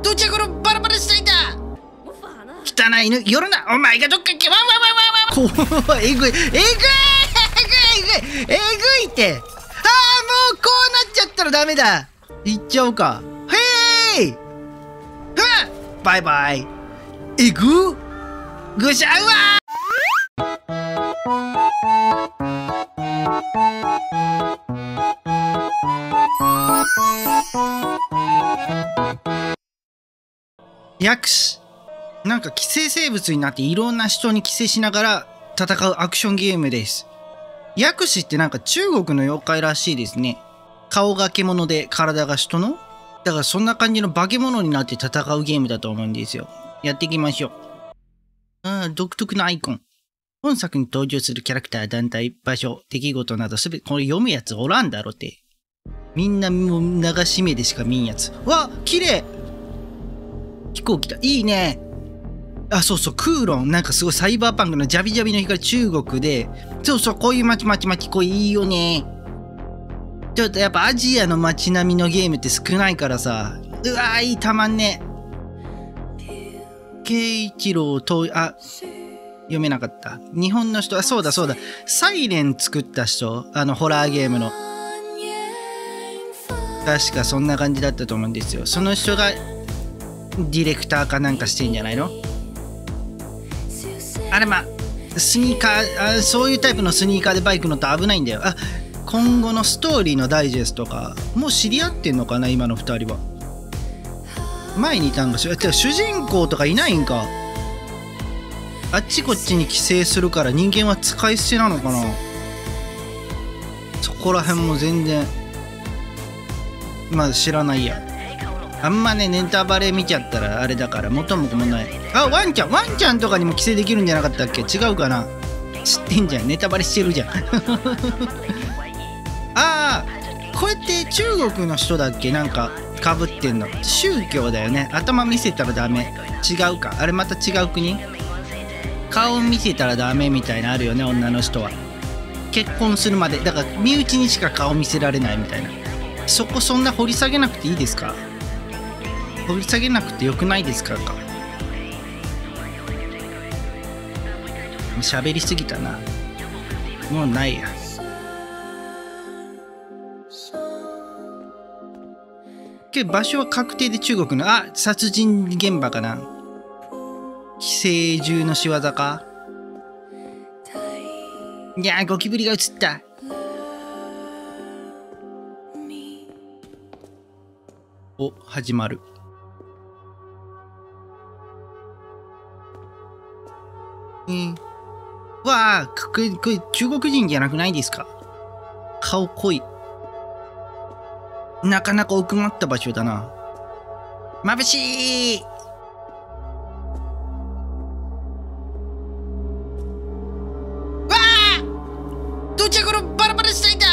どちゃこのバラバラしたいんだ。汚い犬、夜な、お前がどっか行け、わんわんわんわんわん。怖い、えぐい、えぐい、えぐい、えぐい、えぐいって。ああ、もうこうなっちゃったらダメだ。行っちゃおうか。へい。バイバイ。えぐぐしゃうわ。薬師、なんか寄生生物になっていろんな人に寄生しながら戦うアクションゲームです。薬師ってなんか中国の妖怪らしいですね。顔が獣で体が人の、だからそんな感じの化け物になって戦うゲームだと思うんですよ。やっていきましょう。独特なアイコン。本作に登場するキャラクター、団体、場所、出来事などすべてこれ読むやつおらんだろって。みんなもう流し目でしか見んやつ。わ、綺麗。飛行機だ。いいね。あ、そうそう、クーロン。なんかすごいサイバーパンクのジャビジャビの光、中国で。そうそう、こういう街、こういいよね。ちょっとやっぱアジアの街並みのゲームって少ないからさ。うわー、いい、たまんね。慶一郎と、あ、読めなかった。日本の人、あ、そうだそうだ。サイレン作った人、ホラーゲームの。確かそんな感じだったと思うんですよ。その人が、ディレクターかなんかしてんじゃないの？あれま、スニーカー、そういうタイプのスニーカーでバイク乗ったら危ないんだよ。あ、今後のストーリーのダイジェストか。もう知り合ってんのかな今の2人は。前にいたんかしら。主人公とかいないんか。あっちこっちに寄生するから人間は使い捨てなのかな。そこら辺も全然まだ知らないや。あんまね、ネタバレ見ちゃったらあれだから元も子もない。あ、ワンちゃんとかにも寄生できるんじゃなかったっけ？違うかな。知ってんじゃん、ネタバレしてるじゃん。ああ、これって中国の人だっけ？なんかかぶってんの宗教だよね。頭見せたらダメ。違うか、あれまた違う国？顔見せたらダメみたいなあるよね、女の人は。結婚するまでだから身内にしか顔見せられないみたいな。そこそんな掘り下げなくていいですか？掘り下げなくてよくないですか？喋りすぎたな。もうないや。けど場所は確定で中国の、あ、殺人現場かな。寄生獣の仕業か。いやー、ゴキブリが映った。お、始まる。わあ、これ中国人じゃなくないですか？顔濃い。なかなか奥まった場所だな。眩しい。わあ！どちゃこのバラバラしたいんだ。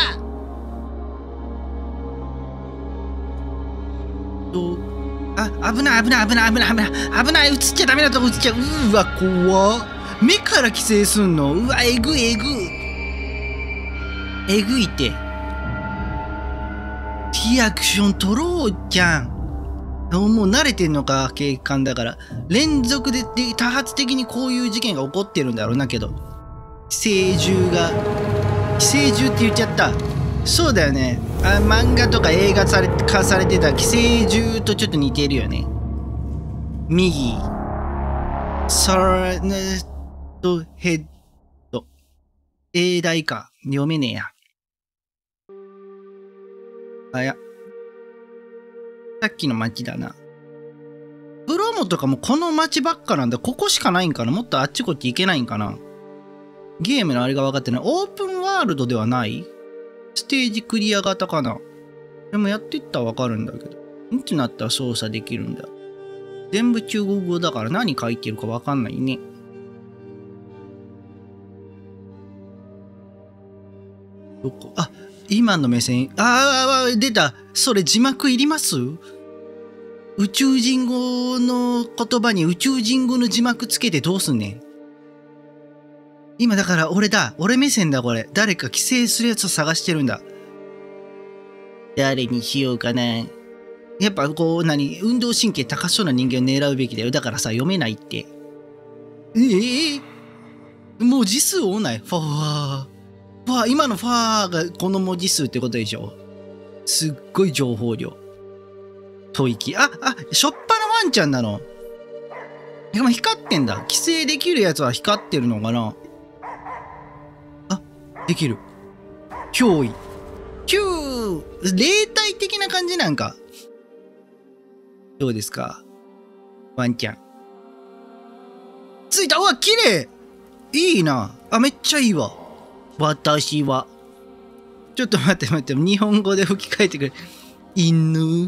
あ、危ない、映っちゃダメなとこ映っちゃう。うわ、怖っ。目から寄生すんの？うわ、えぐいって。リアクション取ろうじゃん。もう慣れてんのか、警官だから。連続で多発的にこういう事件が起こってるんだろうなけど。寄生獣って言っちゃった。そうだよね。漫画とか映画化されてた寄生獣とちょっと似てるよね。右。ヘッド。英大か。読めねえや。あや。さっきの街だな。プロモとかもこの街ばっかなんだ。ここしかないんかな。もっとあっちこっち行けないんかな。ゲームのあれが分かってない。オープンワールドではない？ステージクリア型かな。でもやってったら分かるんだけど。いつになったら操作できるんだ。全部中国語だから何書いてるか分かんないね。どこ？あ、今の目線。出た。それ字幕いります？宇宙人語の言葉に宇宙人語の字幕つけてどうすんねん。今だから俺目線だこれ。誰か寄生するやつを探してるんだ。誰にしようかな。 やっぱこう、運動神経高そうな人間を狙うべきだよ。だからさ、読めないって。もう字数多ない。ファー。今のファーがこの文字数ってことでしょ。すっごい情報量。吐息。しょっぱなワンちゃんなの。でも光ってんだ。寄生できるやつは光ってるのかな。できる。脅威。霊体的な感じなんか。どうですかワンちゃん。ついた。うわ、綺麗。いいな。めっちゃいいわ。私は。ちょっと待って。日本語で吹き替えてくれ。犬。う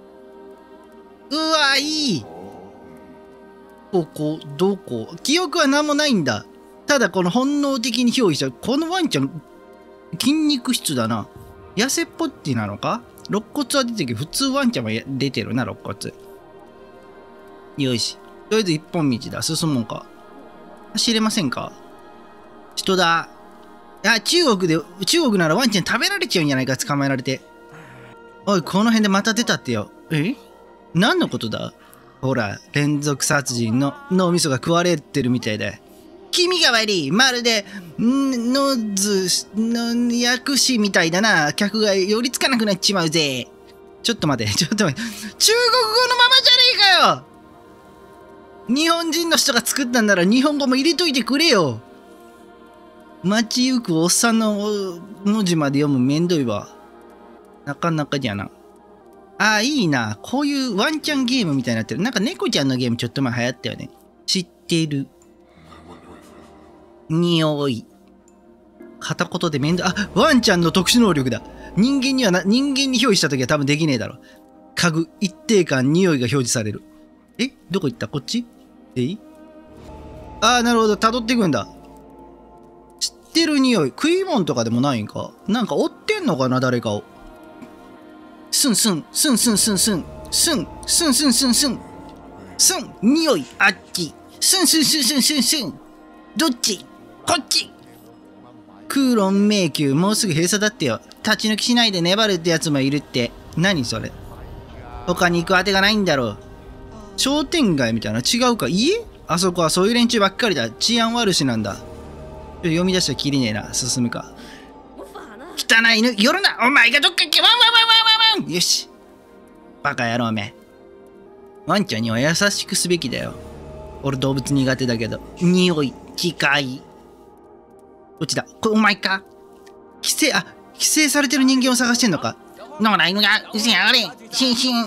わ、いい。ここ、どこ記憶は何もないんだ。ただこの本能的に憑依した。このワンちゃん、筋肉質だな。痩せっぽってなのか。肋骨は出てるけど、普通ワンちゃんは出てるな、肋骨。よし。とりあえず一本道だ。進もうか。走れませんか。人だ。中国ならワンちゃん食べられちゃうんじゃないか、捕まえられて。おい、この辺でまた出たってよ。何のことだ。ほら、連続殺人の脳みそが食われてるみたいだ。気味が悪い。まるで、ノズの薬師みたいだな。客が寄りつかなくなっちまうぜ。ちょっと待って。中国語のままじゃねえかよ。日本人の人が作ったんなら日本語も入れといてくれよ。街行くおっさんの文字まで読むめんどいわ。なかなかじゃな。いいな。こういうワンちゃんゲームみたいになってる。なんか猫ちゃんのゲームちょっと前流行ったよね。知ってる。匂い。片言でめんどい。ワンちゃんの特殊能力だ。人間に表示したときは多分できねえだろ。家具、一定間匂いが表示される。どこ行った？こっち？なるほど。辿っていくんだ。知ってる匂い。食い物とかでもないんか。なんか追ってんのかな誰かを。スンスン、スンスンスンスン、スン、スンスンスンスン、スン、匂い、あっち。スンスンスンスンスンスン。どっち？こっち。空論迷宮、もうすぐ閉鎖だってよ。立ち退きしないで粘るってやつもいるって。何それ。他に行くあてがないんだろう。商店街みたいな。違うか。家？あそこはそういう連中ばっかりだ。治安悪しなんだ。読み出したらきりねえな。進むか。汚い犬、夜な。お前がどっか行け。ワンワンワンワンワンワン。よし。バカ野郎め。ワンちゃんには優しくすべきだよ。俺動物苦手だけど。匂い、近い。こっちだ。これお前か。寄生されてる人間を探してんのか。野良犬が、うせやがれ。シンシン。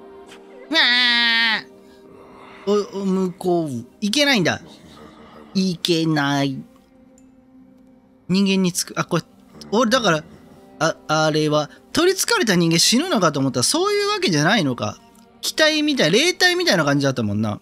向こう。行けないんだ。行けない。人間につく。これ、俺だから、あれは、取り憑かれた人間死ぬのかと思ったら、そういうわけじゃないのか。機体みたい、霊体みたいな感じだったもんな。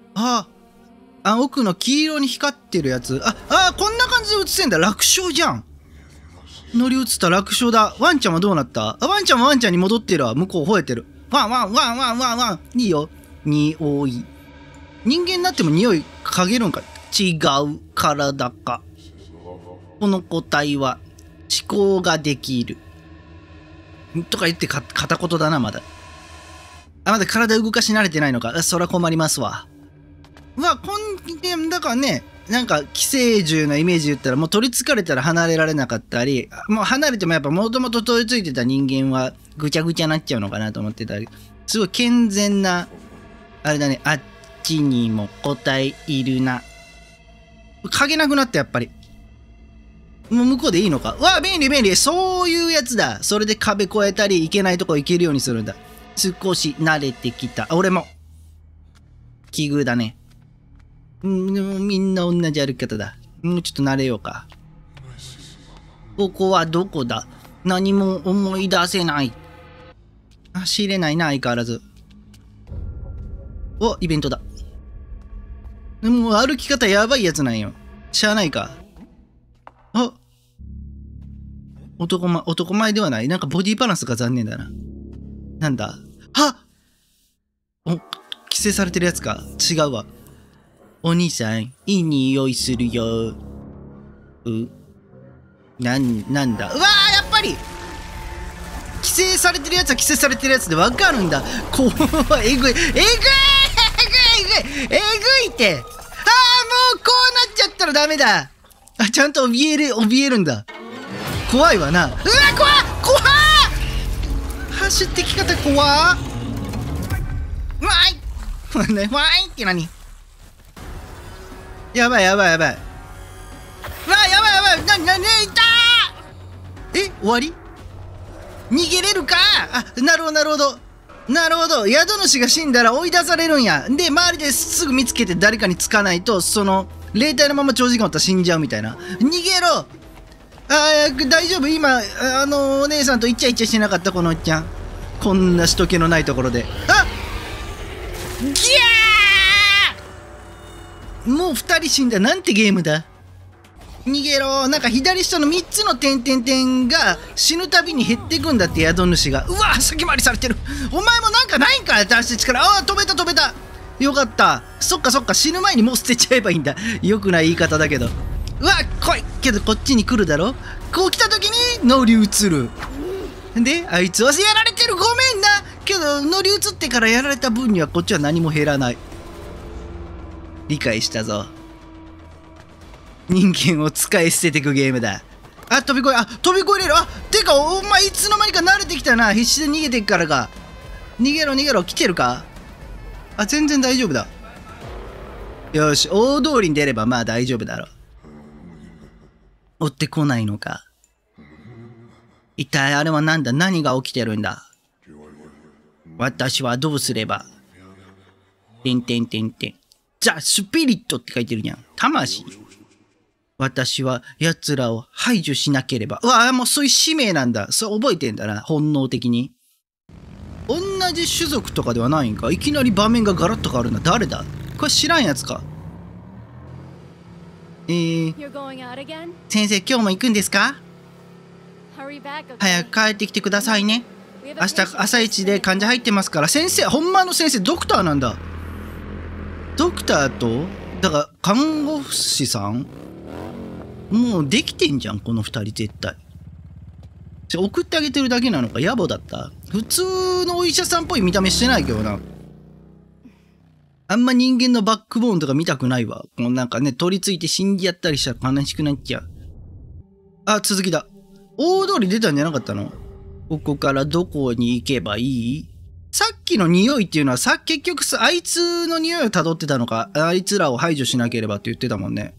奥の黄色に光ってるやつ。こんな感じで映せんだ。楽勝じゃん。乗り移った楽勝だ。ワンちゃんはどうなった？ワンちゃんはワンちゃんに戻ってるわ。向こう吠えてる。ワンワンワンワンワンワン。いいよ。匂い。人間になっても匂い嗅げるんか？違う。体か。この個体は思考ができる。とか言って片言だな、まだ。まだ体動かし慣れてないのか。そら困りますわ。だからね、なんか寄生獣のイメージ言ったら、もう取り憑かれたら離れられなかったり、もう離れてもやっぱもともと取り憑いてた人間はぐちゃぐちゃになっちゃうのかなと思ってたり、すごい健全な、あれだね、あっちにも個体いるな。嗅げなくなった、やっぱり。もう向こうでいいのか。便利便利。そういうやつだ。それで壁越えたり、行けないとこ行けるようにするんだ。少し慣れてきた。俺も。奇遇だね。みんな同じ歩き方だ。ちょっと慣れようか。ここはどこだ？何も思い出せない。走れないな、相変わらず。イベントだ。もう歩き方やばいやつなんよ。しゃあないか。男前ではない。なんかボディバランスが残念だな。なんだ？規制されてるやつか。違うわ。お兄さん、いい匂いするよ。なんだ。やっぱり規制されてるやつは規制されてるやつで分かるんだ。怖い。えぐいって。ああ、もうこうなっちゃったらダメだ。あ、ちゃんと怯えるんだ。怖いわな。うわ、怖っ走ってき方怖っ。わいわいって何？やばい。うわ、やばい。何いたー。終わり？逃げれるか。あ、なるほど。宿主が死んだら追い出されるんや。で、周りですぐ見つけて誰かにつかないと、その霊体のまま長時間おったら死んじゃうみたいな。逃げろ。大丈夫？今お姉さんとイチャイチャしてなかった？このおっちゃん、こんな人気のないところで。あっ、ギャー。もう2人死んだ。なんてゲームだ。逃げろ。なんか左下の3つの点々が死ぬたびに減ってくんだって、宿主が。うわ、先回りされてる。お前もなんかないんか、出して力。ああ、飛べた。よかった。そっか、死ぬ前にもう捨てちゃえばいいんだ。よくない言い方だけど。うわ、来いけどこっちに来るだろ。こう来た時に乗り移る。で、あいつはやられてる。ごめんな。けど乗り移ってからやられた分にはこっちは何も減らない。理解したぞ。人間を使い捨ててくゲームだ。あ、飛び越えれる。あ、てかお前いつの間にか慣れてきたな。必死で逃げてっからか。逃げろ。来てるか。あ、全然大丈夫だ。よし、大通りに出ればまあ大丈夫だろう。追ってこないのか。一体あれはなんだ。何が起きてるんだ。私はどうすれば。ザ・スピリットって書いてるじゃん。魂。私は奴らを排除しなければ。うわ、もうそういう使命なんだ。そう覚えてんだな、本能的に。同じ種族とかではないんか。いきなり場面がガラッと変わるな。誰だ。これ知らんやつか。先生、今日も行くんですか。早く帰ってきてくださいね。明日朝一で患者入ってますから。先生、ほんまの先生、ドクターなんだ。ドクターとだから看護師さん、もうできてんじゃんこの2人絶対。送ってあげてるだけなのか。野暮だった。普通のお医者さんっぽい見た目してないけどな。あんま人間のバックボーンとか見たくないわ。もうなんかね、取り付いて死んじゃったりしたら悲しくなっちゃう。あ、続きだ。大通り出たんじゃなかったの。ここからどこに行けばいい。さっきの匂いっていうのは結局あいつの匂いを辿ってたのか。あいつらを排除しなければって言ってたもんね。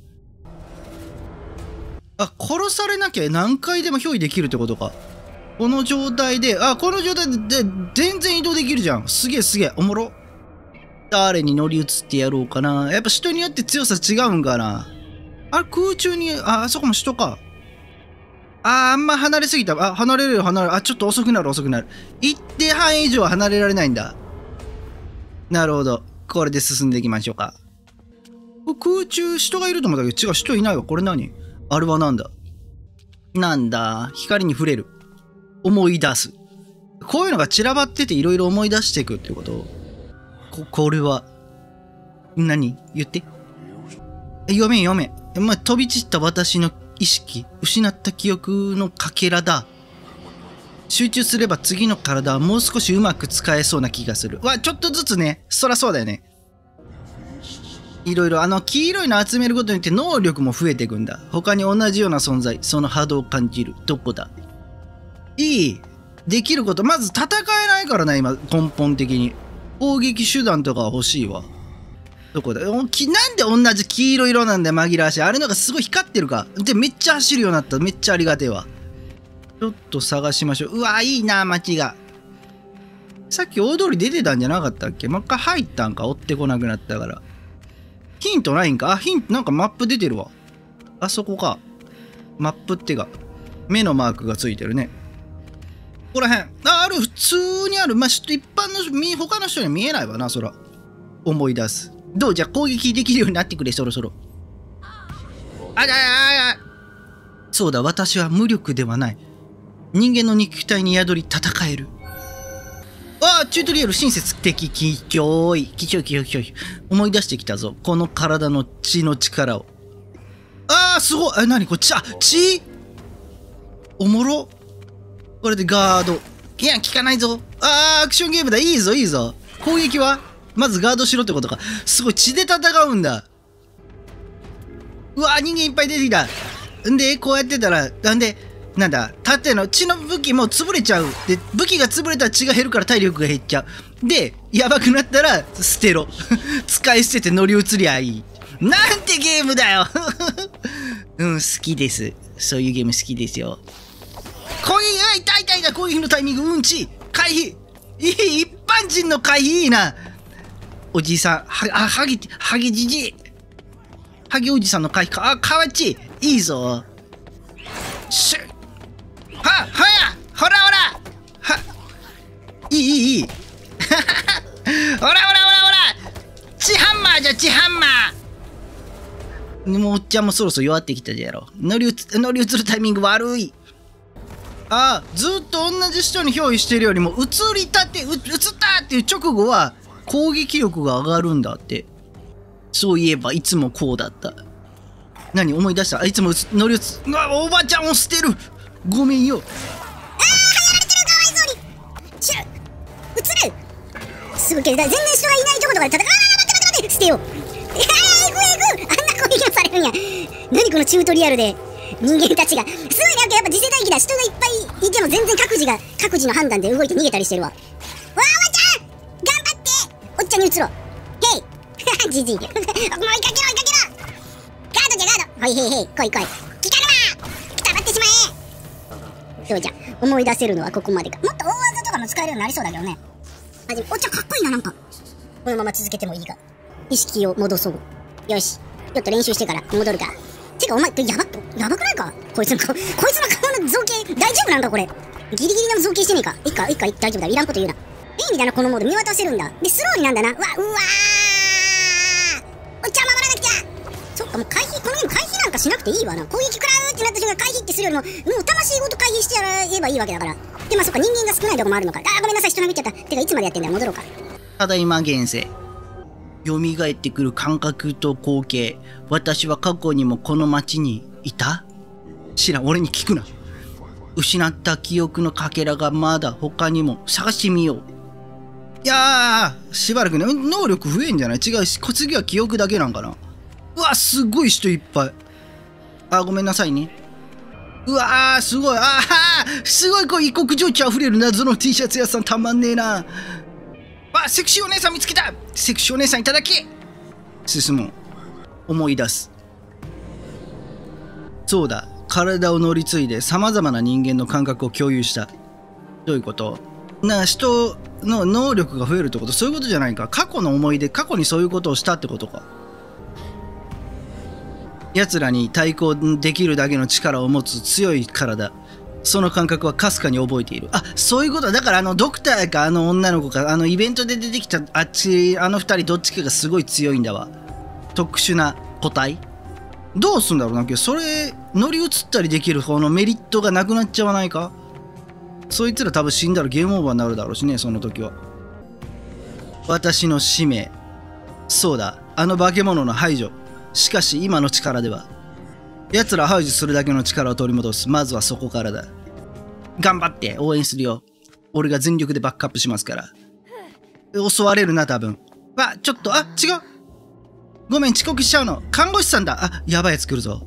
あ、殺されなきゃ何回でも憑依できるってことか。この状態で全然移動できるじゃん。すげえ、おもろ。誰に乗り移ってやろうかな。やっぱ人によって強さ違うんかな。あれ空中に、あそこも人か。あんま離れすぎた。あ、離れる。あ、ちょっと遅くなる。一定範囲以上は離れられないんだ。なるほど。これで進んでいきましょうか。空中人がいると思ったけど、違う、人いないわ。これ何？あれはなんだ。光に触れる。思い出す。こういうのが散らばってていろいろ思い出していくってこと。これは何？言って。読め。飛び散った私の意識、失った記憶のかけらだ。集中すれば次の体はもう少しうまく使えそうな気がする。ちょっとずつね。そらそうだよね。いろいろ黄色いの集めることによって能力も増えていくんだ。他に同じような存在、その波動を感じる。どこだ。できること。まず戦えないからな、今根本的に。攻撃手段とか欲しいわ。どこだ。なんで同じ黄色色なんだよ、紛らわしい。あれのがすごい光ってるか。で、めっちゃ走るようになった。めっちゃありがてえわ。ちょっと探しましょう。うわ、いいな、街が。さっき大通り出てたんじゃなかったっけ。もう一回入ったんか。追ってこなくなったから。ヒントないんか。ヒント、なんかマップ出てるわ。あそこか。マップってか、目のマークがついてるね。ここら辺。ある、普通にある。一般の、他の人には見えないわな、そら。思い出す。どうじゃ、攻撃できるようになってくれ、そろそろ。そうだ、私は無力ではない。人間の肉体に宿り戦える。チュートリアル親切的気象い。思い出してきたぞ。この体の血の力を。すごい。何これ、血おもろ。これでガード。 いや、効かないぞ。アクションゲームだ。いいぞ、いいぞ。攻撃はまずガードしろってことか。すごい、血で戦うんだ。うわ、人間いっぱい出てきた。んで、こうやってたら、なんだ、盾の血の武器も潰れちゃう。で、武器が潰れたら血が減るから体力が減っちゃう。で、やばくなったら捨てろ。使い捨てて乗り移りゃいい。なんてゲームだよ。うん、好きです。そういうゲーム好きですよ。攻撃、痛い攻撃のタイミング、うんち、回避。一般人の回避いいな。おじさん、ハゲじじい。ハゲおじさんの回避か、かわっちいいぞ。シュッ。ほらいい。ほら血ハンマーじゃ、血ハンマー。もうおっちゃんもそろそろ弱ってきたじゃやろ。乗り移るタイミング悪い。ずっと同じ人に憑依してるよりも移ったっていう直後は攻撃力が上がるんだって。そういえばいつもこうだった。何思い出した。いつもおばちゃんを捨てる。ごめんよ。 すぐけど全然人がいないところとかで待って捨てよう。あんな攻撃をされるんや。何このチュートリアルで人間たちがすごい。なんかやっぱ次世代機だ。人がいっぱいいても全然各自の判断で動いて逃げたりしてるわ。おばちゃん頑張って。おっちゃんに移ろう。ヘイじじいもう追いかけろガードほいへい来い効かぬわ。くたばってしまえ。そうじゃ、思い出せるのはここまでか。もっと大技とかも使えるようになりそうだけどね。おっちゃんかっこいいな。なんかこのまま続けてもいいが、意識を戻そう。よし、ちょっと練習してから戻るか。てかお前やばくないか。こいつの顔の造形大丈夫なんか。これギリギリの造形してねえか。いっか大丈夫だ。いらんこと言うな。いいんだな、このモード見渡せるんだ。でスローになんだな。うわおっちゃん守らなくちゃ。そっか、もう回避、このゲーム回避なんかしなくていいわな。攻撃くらうってなった瞬間回避ってするよりももう魂ごと回避してやればいいわけだから。でそっか、人間が少ないとこもあるのか。ごめんなさい、人殴っちゃった。てかいつまでやってんだよ。戻ろうか。 ただいま現世。蘇ってくる感覚と光景。私は過去にもこの町にいた？知らん、俺に聞くな。失った記憶のかけらがまだ他にも探してみよう。いやー、しばらくね、能力増えんじゃない？違うし、次は記憶だけなんかな。うわ、すごい人いっぱい。ごめんなさいね。うわー、すごい。すごい、こう異国情緒あふれる謎の T シャツ屋さん、たまんねえな。セクシーお姉さん見つけた。セクシーお姉さんいただき。進もう。思い出す。そうだ、体を乗り継いで様々な人間の感覚を共有した。どういうこと？人の能力が増えるってこと？そういうことじゃないか。過去の思い出、過去にそういうことをしたってことか。奴らに対抗できるだけの力を持つ強い体。その感覚はかすかに覚えている。そういうことだから、ドクターか女の子かイベントで出てきた二人どっちかがすごい強いんだわ。特殊な個体。どうすんだろうな。けどそれ乗り移ったりできる方のメリットがなくなっちゃわないか。そいつら多分死んだらゲームオーバーになるだろうしね、その時は。私の使命。そうだ、化け物の排除。しかし今の力では奴ら排除するだけの力を取り戻す。まずはそこからだ。頑張って応援するよ。俺が全力でバックアップしますから。襲われるな多分。ちょっと違う。ごめん、遅刻しちゃうの。看護師さんだ。やばいやつ来るぞ。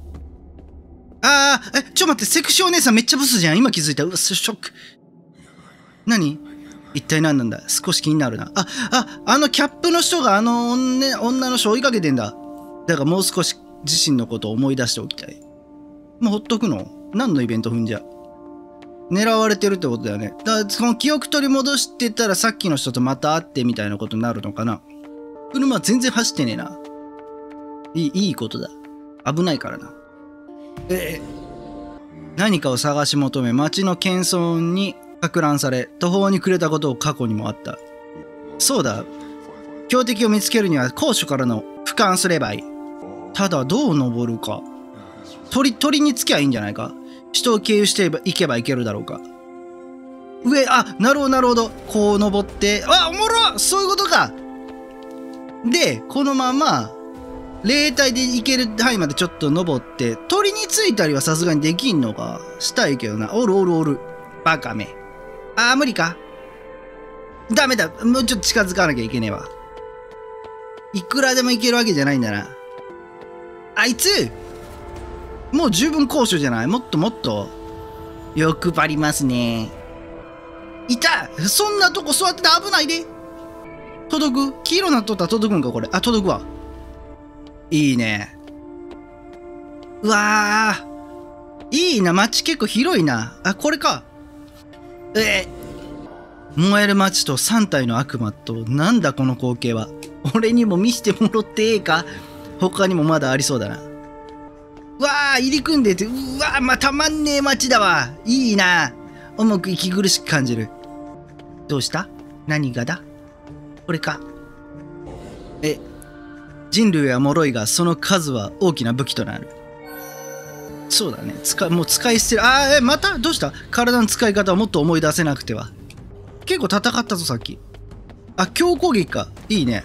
ちょ待って、セクシーお姉さんめっちゃブスじゃん。今気づいた。ショック。何？一体何なんだ。少し気になるな。キャップの人が女の人追いかけてんだ。だからもう少し自身のことを思い出しておきたい。もうほっとくの？何のイベント踏んじゃ。狙われてるってことだよね。だからその記憶取り戻してたらさっきの人とまた会ってみたいなことになるのかな。車全然走ってねえな。いいことだ。危ないからな。何かを探し求め町の謙遜に撹乱され途方に暮れたことを過去にもあった。そうだ、強敵を見つけるには高所からの俯瞰すればいい。ただどう登るか。鳥につきゃいいんじゃないか。人を経由していけばいけるだろうか。上、なるほど。こう登って、おもろ！そういうことか。でこのまま霊体で行ける範囲までちょっと登って、鳥についたりはさすがにできんのか。したいけどな。おる。バカめ。 あー、無理か。ダメだ。もうちょっと近づかなきゃいけねえわ。いくらでもいけるわけじゃないんだな。あいつもう十分高所じゃない？もっともっと。欲張りますね。いた！そんなとこ座ってて危ないで。届く？黄色なっとったら届くんかこれ。あ、届くわ。いいね。うわー。いいな。街結構広いな。あ、これか。燃える街と3体の悪魔と、なんだこの光景は。俺にも見せてもろってええか？他にもまだありそうだな。うわー、入り組んでて、うわー、たまんねえ街だわ。いいな。重く息苦しく感じる。どうした？何がだ？これか。人類は脆いが、その数は大きな武器となる。そうだね。もう使い捨てる。またどうした？体の使い方をもっと思い出せなくては。結構戦ったぞ、さっき。あ、強攻撃か。いいね。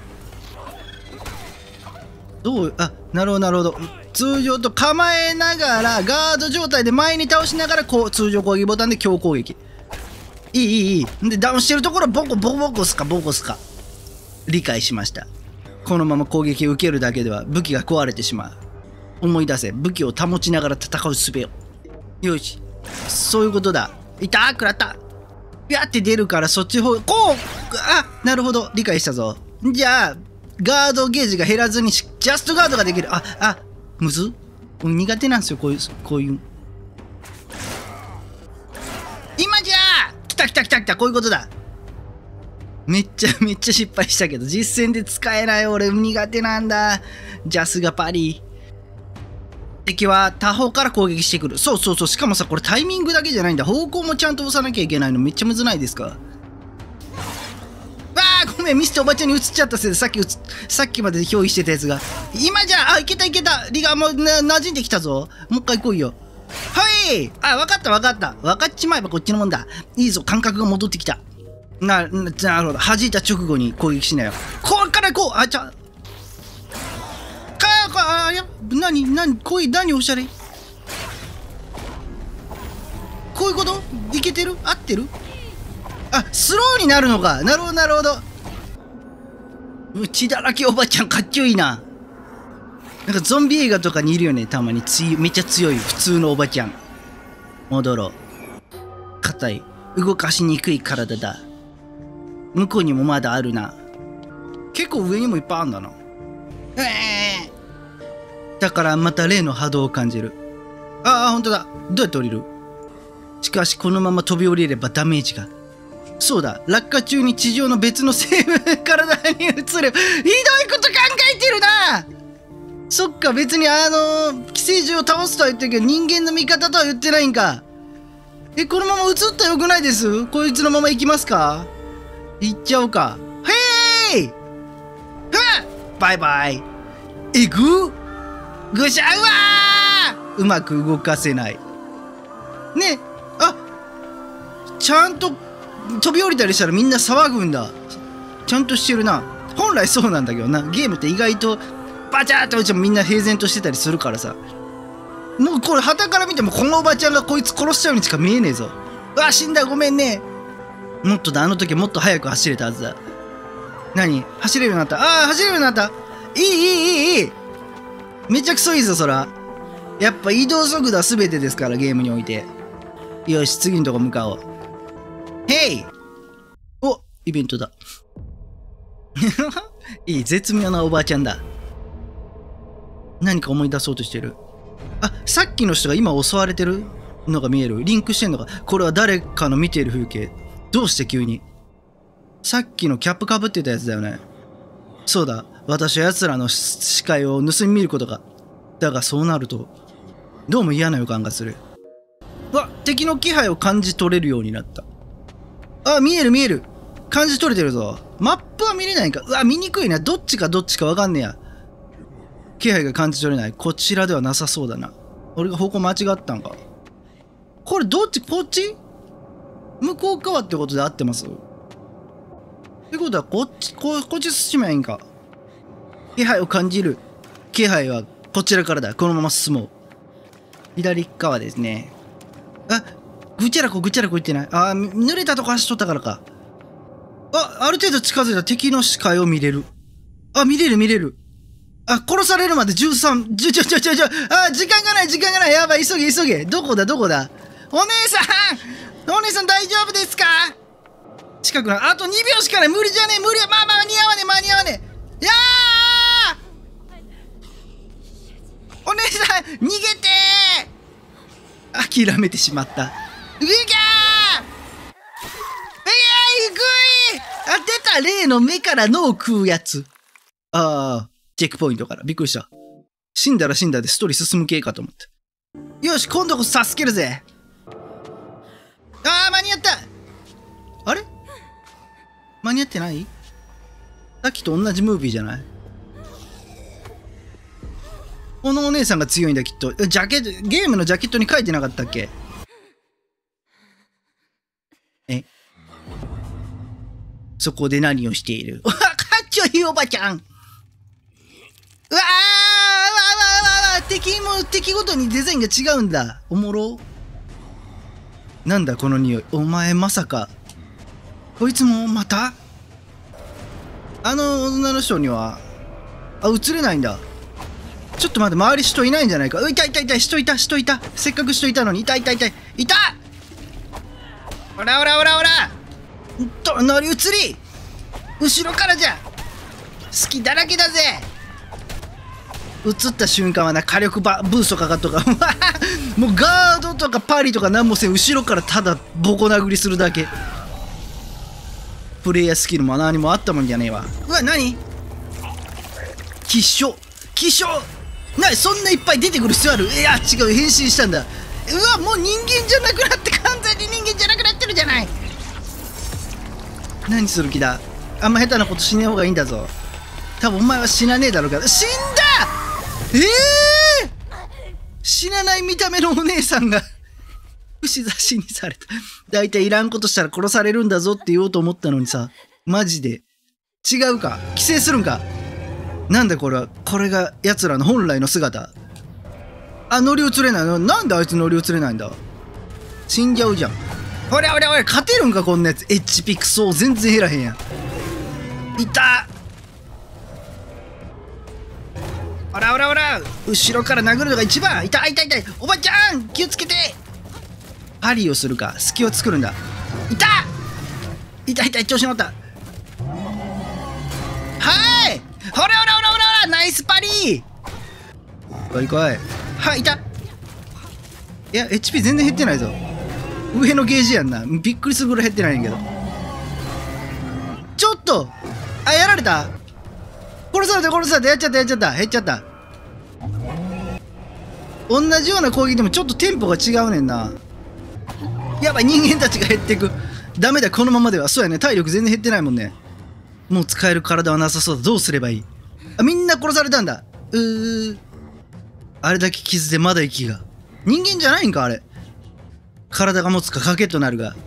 なるほど、なるほど。通常と構えながら、ガード状態で前に倒しながら、通常攻撃ボタンで強攻撃。いい。で、ダウンしてるところ、ボコすか。理解しました。このまま攻撃を受けるだけでは武器が壊れてしまう。思い出せ。武器を保ちながら戦う術を。よし。そういうことだ。食らった。ビャって出るからそっちなるほど。理解したぞ。じゃあ、ガードゲージが減らずにジャストガードができる。むず？苦手なんですよ、こういう。今じゃー！来た、こういうことだ。めっちゃ失敗したけど、実戦で使えない。俺苦手なんだ。ジャスがパリ。敵は他方から攻撃してくる。そう。しかもさ、これタイミングだけじゃないんだ。方向もちゃんと押さなきゃいけないのめっちゃむずないですか？ごめん、ミスっておばちゃんに移っちゃったせいで、さっきまで憑依してたやつが。今じゃいけた。リガもう馴染んできたぞ。もう一回来いよ。はい。わかった。分かっちまえばこっちのもんだ。いいぞ、感覚が戻ってきた。なるほど。弾いた直後に攻撃しなよ。これから何おしゃれ。こういうこと？いけてる？合ってる？スローになるのか。なるほど。血だらけおばちゃんかっちょいいな。なんかゾンビ映画とかにいるよね、たまに。めっちゃ強い普通のおばちゃん。戻ろう。硬い、動かしにくい体だ。向こうにもまだあるな。結構上にもいっぱいあるんだな。だからまた例の波動を感じる。ほんとだ。どうやって降りる？しかしこのまま飛び降りればダメージが。そうだ、落下中に地上の別の生物体に移る。ひどいこと考えてるな。そっか、別に寄生獣を倒すとは言ってるけど、人間の味方とは言ってないんか。このまま移ったらよくないです？こいつのまま行きますか？行っちゃおうか。へい！バイバイ。ぐしゃうわー！うまく動かせない。ね、ちゃんと飛び降りたりしたらみんな騒ぐんだ。ちゃんとしてるな。本来そうなんだけどな。ゲームって意外とバチャーって落ちてもみんな平然としてたりするからさ。もうこれ旗から見てもこのおばちゃんがこいつ殺しちゃうにしか見えねえぞ。死んだ、ごめんね。もっとだ、あの時もっと速く走れたはずだ。何？走れるようになった。走れるようになった。いい。めちゃくそいいぞ、そら。やっぱ移動速度は全てですから、ゲームにおいて。よし、次のとこ向かおう。ヘイ！イベントだ。いい、絶妙なおばあちゃんだ。何か思い出そうとしてる。さっきの人が今襲われてるのが見える。リンクしてんのか。これは誰かの見ている風景。どうして急に。さっきのキャップかぶってたやつだよね。そうだ、私は奴らの視界を盗み見ることが。だがそうなると、どうも嫌な予感がする。敵の気配を感じ取れるようになった。見える。感じ取れてるぞ。マップは見れないんか。見にくいな。どっちかわかんねえや。気配が感じ取れない。こちらではなさそうだな。俺が方向間違ったんか。これどっち？こっち？向こう側ってことで合ってます？ってことはこっち進めばいいんか。気配を感じる。気配はこちらからだ。このまま進もう。左側ですね。 ぐちゃらこぐちゃらこ言ってない。あー、濡れたとこ走っとったからか。ある程度近づいた敵の視界を見れる。あ、見れる見れる。あ、殺されるまで13、あ、時間がない時間がない。やばい、急げ急げ。どこだどこだ。お姉さん大丈夫ですか？近くな、あと2秒しかない。無理じゃねえ、無理。間に合わねえ、間に合わねえ。いやー、お姉さん逃げてー。諦めてしまった。うぎゃー、あ、出た。例の目から脳を食うやつ。チェックポイントから。びっくりした。死んだら死んだでストーリー進む系かと思った。よし、今度こそ助けるぜ。間に合った。あれ間に合ってない？さっきと同じムービーじゃない？このお姉さんが強いんだ、きっと。ジャケット、ゲームのジャケットに書いてなかったっけ？そこで何をしている？かっちょいいおばちゃん。敵ごとにデザインが違うんだ。おもろ。なんだこの匂い。お前まさかこいつもまた？あの女の人には映れないんだ。ちょっと待って、周り人いないんじゃないか。いた人いた。せっかく人いたのに。いた。おら乗り移り、後ろからじゃ。好きだらけだぜ。映った瞬間はな、火力ブーストかかっとかもうガードとかパリとか何もせん、後ろからただボコ殴りするだけ。プレイヤースキルも何もあったもんじゃねえわ。うわ、何？気象そんないっぱい出てくる必要ある？いや違う、変身したんだ。うわ、もう人間じゃなくなって、完全に人間じゃなくなってるじゃない。何する気だ。あんま下手なことしねえ方がいいんだぞ。多分お前は死なねえだろうから。死んだ。死なない見た目のお姉さんが串刺しにされた。だいたいいらんことしたら殺されるんだぞって言おうと思ったのにさ、マジで違うか。規制するんか。なんだこれは。これが奴らの本来の姿。乗り移れないの。なんであいつ乗り移れないんだ。死んじゃうじゃん。ほら勝てるんかこんなやつ。HP クソ全然減らへんやん。いた。ほら後ろから殴るのが一番。痛いおばちゃん気をつけて。パリをするか、隙を作るんだ。痛い調子乗った。はい、ほらナイスパリ。来いはい、いた。いや HP 全然減ってないぞ。上のゲージやんな。びっくりするぐらい減ってないんやけど。ちょっとやられた。殺された。やっちゃった減っちゃった。同じような攻撃でもちょっとテンポが違うねんな。やばい、人間たちが減っていく。ダメだ、このままでは。そうやね、体力全然減ってないもんね。もう使える体はなさそうだ。どうすればいい？みんな殺されたんだ。あれだけ傷でまだ息が。人間じゃないんかあれ。体が持つか賭けとなるが。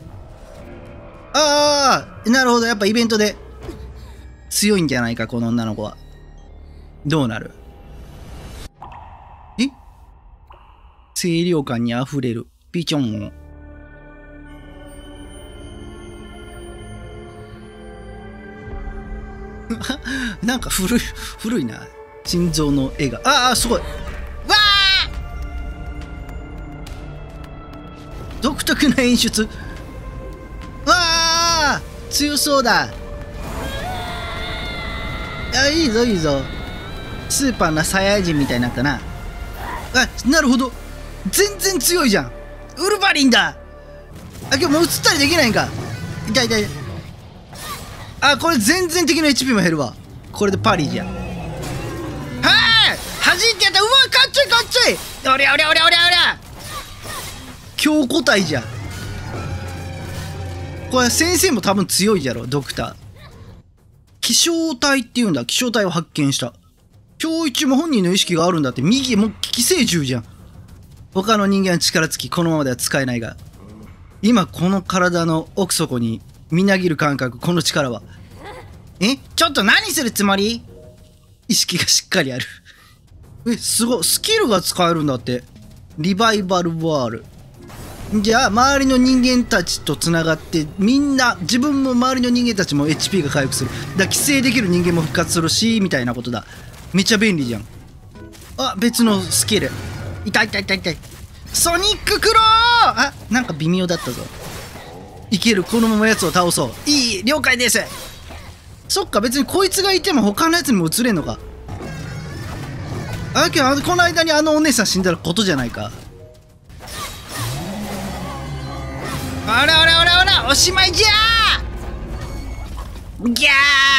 なるほど。やっぱイベントで強いんじゃないかこの女の子は。どうなる？清涼感にあふれるピチョン。なんか古いな。心臓の絵が。すごい。わあ、独特な演出。わあ、強そうだ。いいぞ。スーパーなサイヤ人みたいになったな。なるほど。全然強いじゃん。ウルヴァリンだ。今日もう映ったりできないんか。痛い。これ全然敵の HP も減るわ。これでパリじゃん。弾いてやった。うわ、かっちょい。おりゃ。強固体じゃん。これ先生も多分強いじゃろ、ドクター。気象体っていうんだ。気象体を発見した。今日一も本人の意識があるんだって。右もう寄生獣じゃん。他の人間は力尽き、このままでは使えないが、今この体の奥底にみなぎる感覚、この力は。ちょっと何するつもり？意識がしっかりある。すごい。スキルが使えるんだって。リバイバルワール。 じゃあ周りの人間たちとつながってみんな自分も周りの人間たちも HP が回復する。だから寄生できる人間も復活するしみたいなことだ。めっちゃ便利じゃん。あ、別のスキル。痛い痛い痛い痛い。ソニッククロー。あ、なんか微妙だったぞ。いける。このままやつを倒そう。いい、了解です。そっか、別にこいつがいても他のやつにも移れんのか。あ、けどこの間にあのお姉さん死んだらことじゃないか。あらあらあらあら、おしまいじゃー。ギャ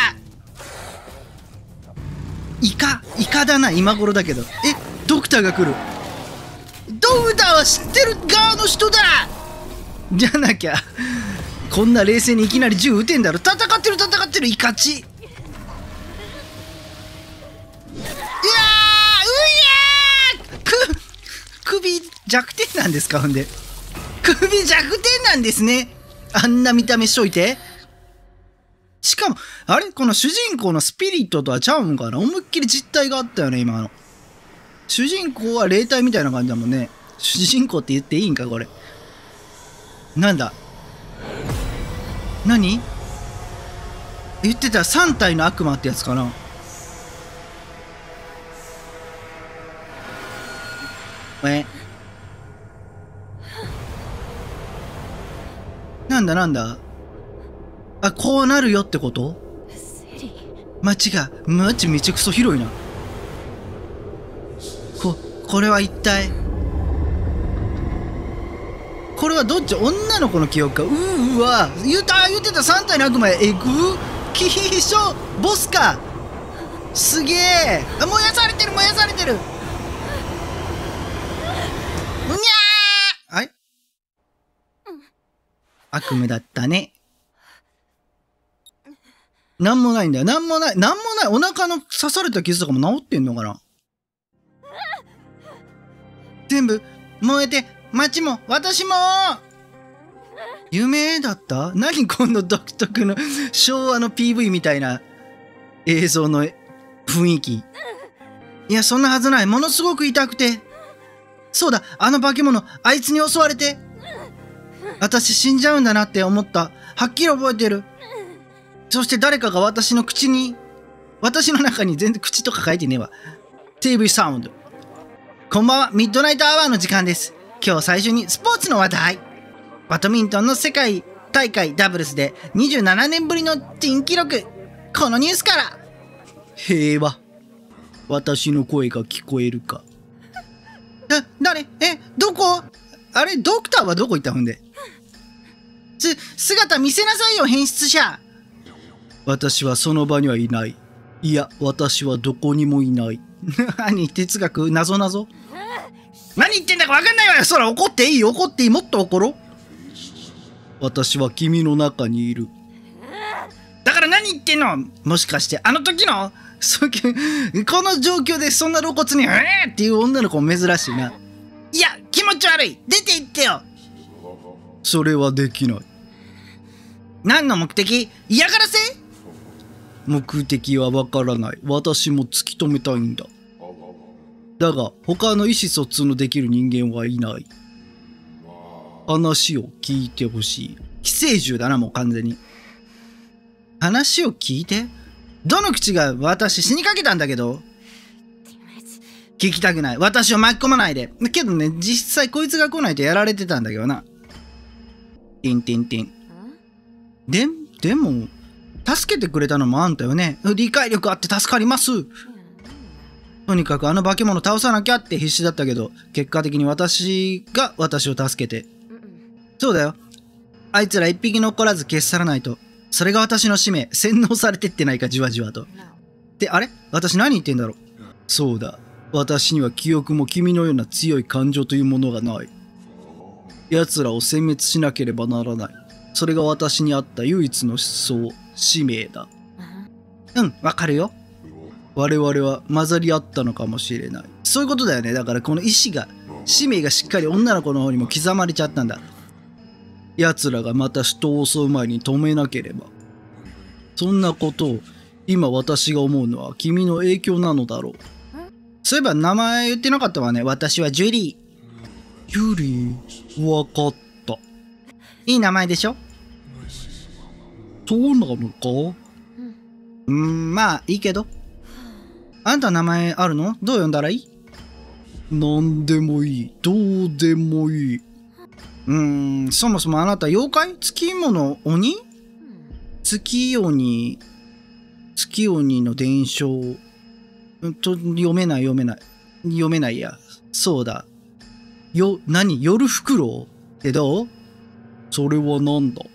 ー。イカだな、今頃だけど。ドクターが来る。ドクターは知ってる側の人だ。じゃなきゃこんな冷静にいきなり銃撃てんだろ。戦ってるイカチ。うわー、首弱点なんですか。ほんで首弱点なんですね。あんな見た目しといて。しかもあれ、この主人公のスピリットとはちゃうんかな。思いっきり実体があったよね今の。主人公は霊体みたいな感じだもんね。主人公って言っていいんかこれ。なんだ何言ってた3体の悪魔ってやつかな。なんだあ、こうなるよってこと。街がめちゃくそ広いな。これは一体これはどっち。女の子の記憶か。わ言ってた3体の悪魔や。キヒショボスか。すげえ。燃やされてる。うにゃー。あれ、悪夢だったね。なんもないんだよ。なんもない。お腹の刺された傷とかも治ってんのかな。全部燃えて、街も私も。夢だった。何この独特の昭和の PV みたいな映像の雰囲気。いや、そんなはずない。ものすごく痛くて。そうだ、あの化け物、あいつに襲われて。私死んじゃうんだなって思った。はっきり覚えてる。そして誰かが私の中に全然口とか書いてねえわ。TV サウンド。こんばんは、ミッドナイトアワーの時間です。今日最初にスポーツの話題。バドミントンの世界大会ダブルスで27年ぶりの珍記録。このニュースから。平和。私の声が聞こえるか。誰？どこ？あれ、ドクターはどこ行ったんで。姿見せなさいよ、変質者。私はその場にはいない。いや、私はどこにもいない。何哲学謎何言ってんだか分かんないわよ。そら怒っていい。もっと怒ろう。私は君の中にいる。だから何言ってんの。もしかしてあの時のこの状況でそんな露骨にっていう女の子も珍しいな。いや、気持ち悪い。出て行ってよ。それはできない。何の目的？嫌がらせ？目的はわからない。私も突き止めたいんだ。だが他の意思疎通のできる人間はいない。話を聞いてほしい。寄生獣だな、もう完全に。話を聞いて？どの口が。私死にかけたんだけど。聞きたくない。私を巻き込まないで。けどね、実際こいつが来ないとやられてたんだけどな。でも助けてくれたのもあんたよね。理解力あって助かります。とにかくあの化け物倒さなきゃって必死だったけど、結果的に私が私を助けて。そうだよ。あいつら一匹残らず消し去らないと。それが私の使命。洗脳されてってないか、じわじわと。で、あれ？私何言ってんだろう。そうだ。私には記憶も君のような強い感情というものがない。奴らを殲滅しなければならない。それが私にあった唯一の思想、使命だ。わかるよ。我々は混ざり合ったのかもしれない。そういうことだよね。だからこの意志が、使命がしっかり女の子の方にも刻まれちゃったんだ。奴らがまた人を襲う前に止めなければ。そんなことを今私が思うのは君の影響なのだろう。そういえば名前言ってなかったわね。私はジュリー。 ユリ、わかった。いい名前でしょ？そうなのか？まあいいけど。あんた名前あるの？どう呼んだらいい？なんでもいい。どうでもいい。そもそもあなた妖怪？月物鬼？月鬼の伝承。読めないや。そうだ。夜フクロウってどう？それはなんだ？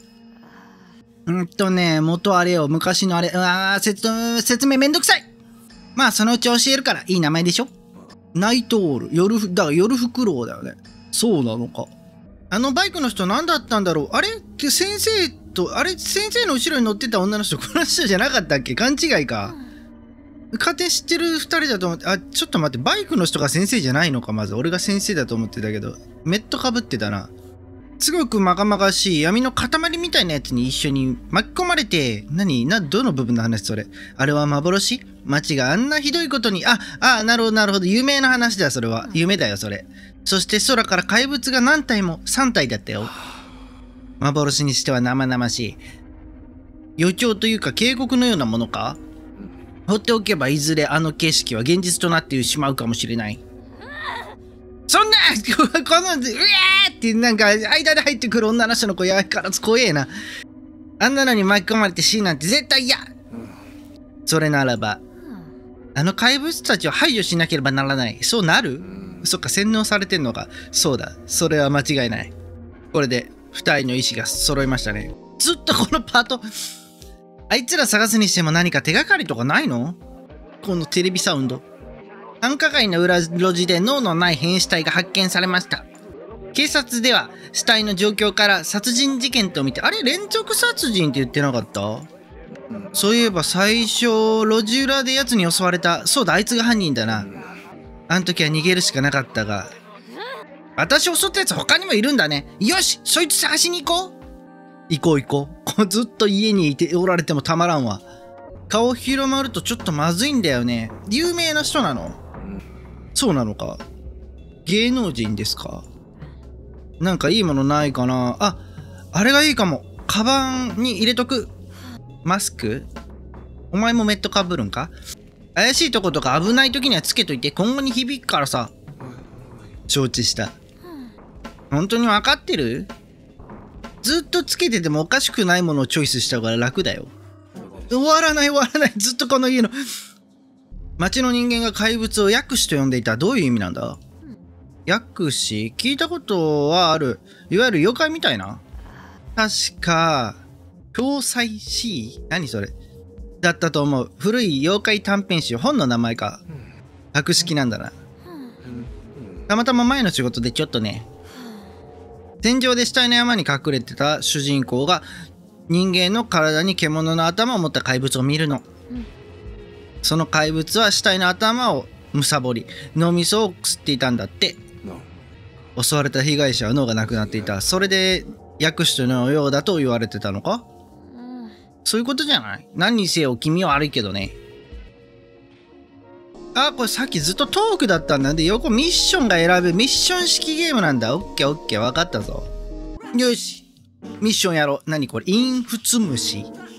元あれよ。昔のあれ。説明めんどくさい。まあ、そのうち教えるから。いい名前でしょ？ナイトオール。夜フクロウだよね。そうなのか。あのバイクの人何だったんだろう？あれ先生の後ろに乗ってた女の人、この人じゃなかったっけ？勘違いか。勝手に知ってる2人だと思って、ちょっと待って、バイクの人が先生じゃないのか、まず。俺が先生だと思ってたけど、メットかぶってたな。すごくまがまがしい闇の塊みたいなやつに一緒に巻き込まれて、どの部分の話それ？あれは幻？街があんなひどいことに、なるほど、有名な話だ、それは。夢だよ、それ。そして空から怪物が何体も、3体だったよ。幻にしては生々しい。予兆というか警告のようなものか？放っておけばいずれあの景色は現実となってしまうかもしれない。そんなこのうわーってなんか間で入ってくる女の人の子やからず怖えな。あんなのに巻き込まれて死なんて絶対嫌。それならばあの怪物たちを排除しなければならない。そうなる？そっか、洗脳されてんのか。そうだ、それは間違いない。これで2人の意思が揃いましたね。ずっとこのパートあいつら探すにしても何か手がかりとかないの？このテレビサウンド。繁華街の裏路地で脳のない変死体が発見されました。警察では死体の状況から殺人事件と見て、あれ連続殺人って言ってなかった？そういえば最初路地裏で奴に襲われた。そうだ、あいつが犯人だな。あの時は逃げるしかなかったが、私を襲ったやつ他にもいるんだね。よし、そいつ探しに行こう。ずっと家にいておられてもたまらんわ。顔広まるとちょっとまずいんだよね。有名な人なの？そうなのか。芸能人ですか？なんかいいものないかな。あれがいいかも。カバンに入れとく。マスク？お前もメットかぶるんか？怪しいとことか危ない時にはつけといて。今後に響くからさ。承知した。本当に分かってる？ずっとつけててもおかしくないものをチョイスした方が楽だよ。終わらない。ずっとこの家の。町の人間が怪物を薬師と呼んでいた。どういう意味なんだ？薬師？聞いたことはある。いわゆる妖怪みたいな。確か、共済師？何それ？だったと思う。古い妖怪短編集。本の名前か。博識なんだな。たまたま前の仕事でちょっとね。戦場で死体の山に隠れてた主人公が人間の体に獣の頭を持った怪物を見るの。その怪物は死体の頭を貪り脳みそを吸っていたんだって。襲われた被害者は脳がなくなっていた。それで薬師のようだと言われてたのか？そういうことじゃない？何にせよ君は悪いけどね。これさっきずっとトークだったんだ。で、横ミッションが選べ。ミッション式ゲームなんだ。オッケー、分かったぞ。よし。ミッションやろう。何これ？インフツムシ？